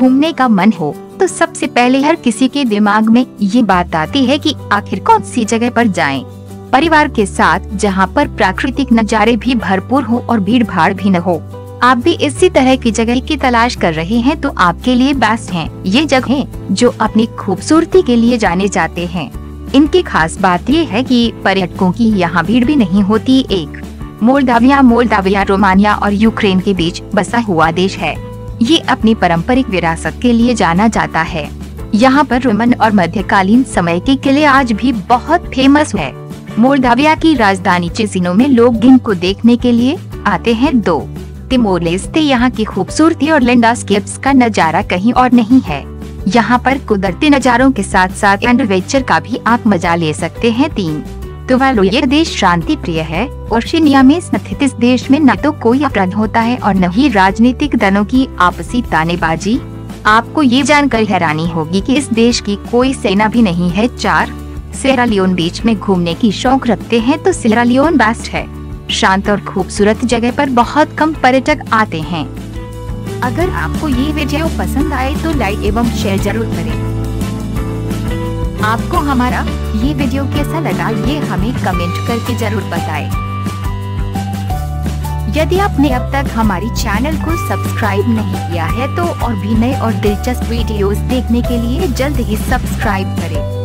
घूमने का मन हो तो सबसे पहले हर किसी के दिमाग में ये बात आती है कि आखिर कौन सी जगह पर जाएं। परिवार के साथ जहां पर प्राकृतिक नज़ारे भी भरपूर हो और भीड़ भाड़ भी न हो। आप भी इसी तरह की जगह की तलाश कर रहे हैं तो आपके लिए बेस्ट हैं ये जगहें जो अपनी खूबसूरती के लिए जाने जाते हैं। इनकी खास बात ये है कि पर्यटकों की यहाँ भीड़ भी नहीं होती। एक मोल्दाविया रोमानिया और यूक्रेन के बीच बसा हुआ देश है। ये अपनी पारंपरिक विरासत के लिए जाना जाता है। यहाँ पर रोमन और मध्यकालीन समय के किले आज भी बहुत फेमस है। मोल्दाविया की राजधानी चिसिनो में लोग इनको देखने के लिए आते हैं। तिमोर लेस्ते यहाँ की खूबसूरती और लैंडस्केप्स का नजारा कहीं और नहीं है। यहाँ पर कुदरती नजारों के साथ साथ एडवेंचर का भी आप मजा ले सकते हैं। तुवालू ये देश शांति प्रिय है। ओशिनिया में स्थित इस देश में न तो कोई अपराध होता है और न ही राजनीतिक दलों की आपसी तानेबाजी। आपको ये जानकर हैरानी होगी कि इस देश की कोई सेना भी नहीं है। सिएरा लियोन बीच में घूमने की शौक रखते हैं तो सिएरा लियोन बेस्ट है। शांत और खूबसूरत जगह पर बहुत कम पर्यटक आते हैं। अगर आपको ये वीडियो पसंद आए तो लाइक एवं शेयर जरूर करें। आपको हमारा ये वीडियो कैसा लगा ये हमें कमेंट करके जरूर बताएं। यदि आपने अब तक हमारी चैनल को सब्सक्राइब नहीं किया है तो और भी नए और दिलचस्प वीडियोस देखने के लिए जल्द ही सब्सक्राइब करें।